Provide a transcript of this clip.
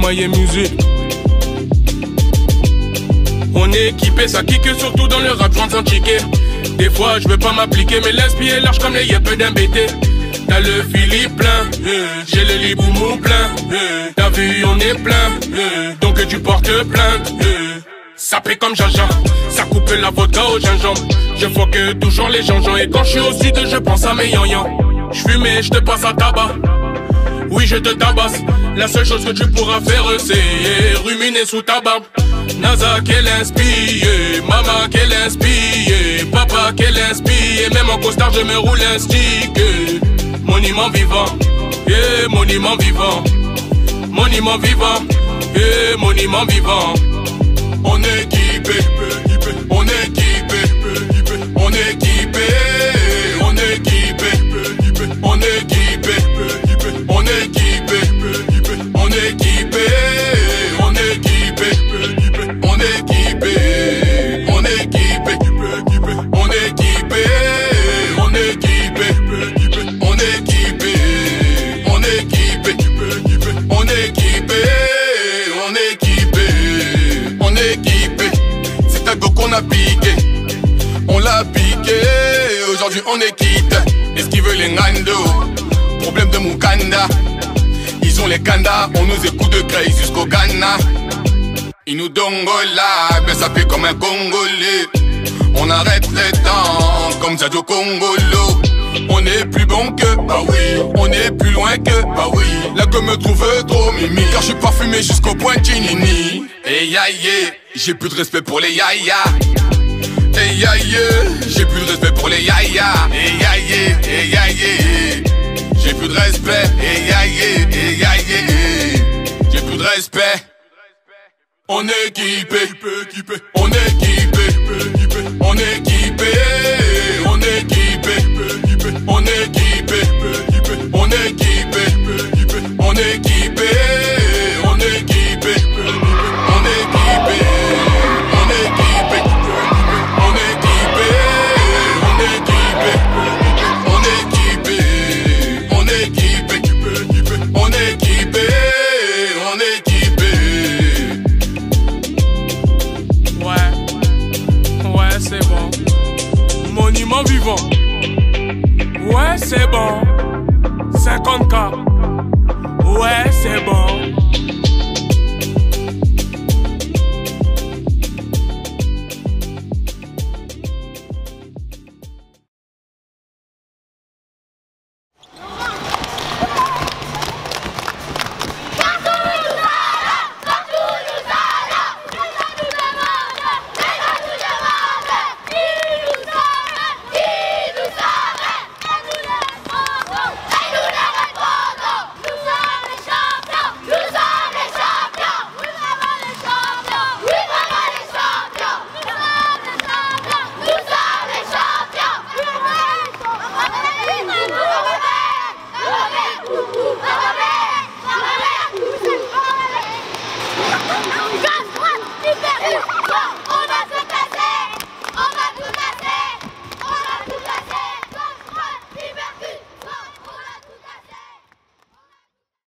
Maillé Musique. On est équipé, ça kick surtout dans le rap, j'entends chiquer. Des fois je veux pas m'appliquer, mais l'esprit est large comme les yeux d'un BT. T'as le Philippe plein, j'ai le liboumou plein. T'as vu, on est plein, donc tu portes plainte. Ça paie comme Jaja, ça coupe la vodka au gingembre. Je foque toujours les gens, et quand je suis au sud, je pense à mes yan-yan. J'fume et je te passe à tabac. Oui, je te tabasse. La seule chose que tu pourras faire, c'est ruminer sous ta barbe. Naza qu'elle inspire, maman qu'elle inspire, papa qu'elle inspire. Même en costard, je me roule un stick. Monument vivant, yeah, monument vivant. Monument vivant, yeah, monument vivant. On est équipé, on est équipé, on est équipé, on est équipé, on est équipé, on est équipé, on est équipé, on est équipé, on est équipé, on est équipé, on est équipé, on est équipé, on est équipé, on est équipé, on est équipé, on est équipé, on est équipé. C'est un go qu'on a piqué, on l'a piqué. Aujourd'hui on est quitte. Est-ce qu'ils veulent les Nando? Problème de Mukanda. Ils ont les Kanda, on nous écoute de Grace jusqu'au Ghana. Ils nous dongola, ben ça fait comme un Congolais. On arrête les temps, comme Sadio Congolo. On est plus bon que, bah oui. On est plus loin que, bah oui. La gueule me trouve trop mimi, car je suis parfumé jusqu'au point Chinini. Et yaye, j'ai plus de respect pour les yaya. Et yaye, j'ai plus de respect pour les yaya. Et yaye, j'ai plus de respect. Et yaye, j'ai plus de respect. On est équipé, on est équipé, on est équipé, on est équipé, on est équipé, on est équipé, on est équipé, on est équipé, on est équipé, on est équipé, on est équipé, on est équipé, on est équipé, on est équipé, on est équipé, on est équipé. Ouais, c'est bon. Monument vivant. Ouais, c'est bon. 50K. Ouais, c'est bon. Gauche, droite, hyper,